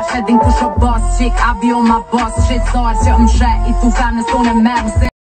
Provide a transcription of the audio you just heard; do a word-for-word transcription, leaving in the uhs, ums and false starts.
tash e din kush o boss qik, a bi o ma boss. Shqetsar që më she, i tu femnës tone mermë se